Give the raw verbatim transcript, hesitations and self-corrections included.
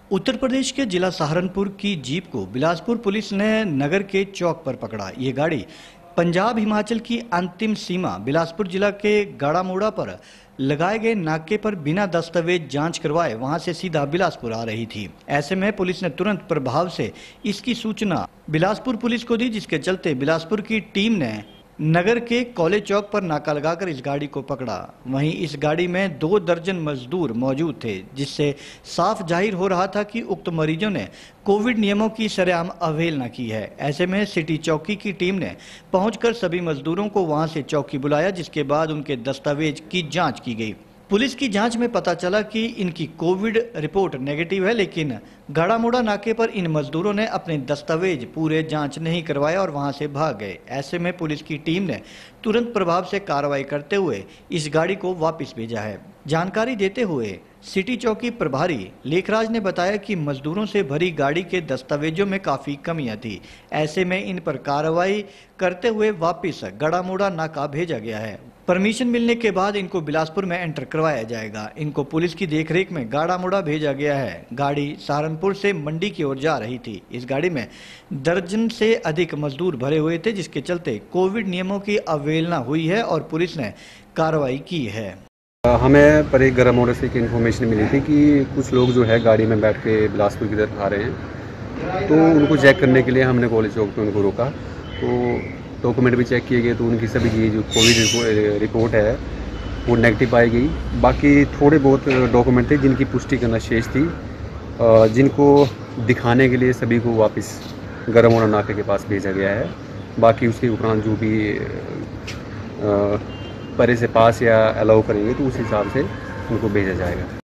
उत्तर प्रदेश के जिला सहारनपुर की जीप को बिलासपुर पुलिस ने नगर के चौक पर पकड़ा। ये गाड़ी पंजाब हिमाचल की अंतिम सीमा बिलासपुर जिला के गाड़ामोड़ा पर लगाए गए नाके पर बिना दस्तावेज जांच करवाए वहां से सीधा बिलासपुर आ रही थी। ऐसे में पुलिस ने तुरंत प्रभाव से इसकी सूचना बिलासपुर पुलिस को दी, जिसके चलते बिलासपुर की टीम ने नगर के कॉलेज चौक पर नाका लगाकर इस गाड़ी को पकड़ा। वहीं इस गाड़ी में दो दर्जन मजदूर मौजूद थे, जिससे साफ जाहिर हो रहा था कि उक्त मरीजों ने कोविड नियमों की सरेआम अवहेलना की है। ऐसे में सिटी चौकी की टीम ने पहुंचकर सभी मजदूरों को वहां से चौकी बुलाया, जिसके बाद उनके दस्तावेज की जाँच की गई। पुलिस की जांच में पता चला कि इनकी कोविड रिपोर्ट नेगेटिव है, लेकिन गाड़ामोड़ा नाके पर इन मजदूरों ने अपने दस्तावेज पूरे जांच नहीं करवाए और वहां से भाग गए। ऐसे में पुलिस की टीम ने तुरंत प्रभाव से कार्रवाई करते हुए इस गाड़ी को वापस भेजा है। जानकारी देते हुए सिटी चौकी प्रभारी लेखराज ने बताया कि मजदूरों से भरी गाड़ी के दस्तावेजों में काफी कमियां थी। ऐसे में इन पर कार्रवाई करते हुए वापस गाड़ामोड़ा नाका भेजा गया है। परमिशन मिलने के बाद इनको बिलासपुर में एंटर करवाया जाएगा। इनको पुलिस की देखरेख में गाड़ामोड़ा भेजा गया है। गाड़ी सहारनपुर से मंडी की ओर जा रही थी। इस गाड़ी में दर्जन से अधिक मजदूर भरे हुए थे, जिसके चलते कोविड नियमों की अवहेलना हुई है और पुलिस ने कार्रवाई की है। हमें परे गाड़ामोड़ा से एक इन्फॉर्मेशन मिली थी कि कुछ लोग जो है गाड़ी में बैठ के बिलासपुर की तरफ आ रहे हैं, तो उनको चेक करने के लिए हमने कॉलेज चौक पे उनको रोका। तो डॉक्यूमेंट भी चेक किए गए, तो उनकी सभी ये जो कोविड रिपोर्ट है वो नेगेटिव पाई गई। बाकी थोड़े बहुत डॉक्यूमेंट थे जिनकी पुष्टि करना शेष थी, जिनको दिखाने के लिए सभी को वापस गाड़ामोड़ा नाके के पास भेजा गया है। बाकी उसके उपरांत जो भी परे से पास या अलाउ करेंगे तो उस हिसाब से उनको भेजा जाएगा।